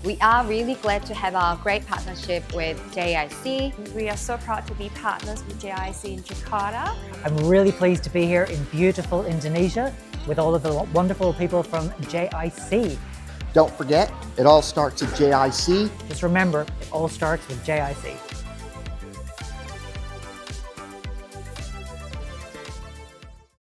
We are really glad to have our great partnership with JIC. We are so proud to be partners with JIC in Jakarta. I'm really pleased to be here in beautiful Indonesia with all of the wonderful people from JIC. Don't forget, it all starts at JIC. Just remember, it all starts with JIC.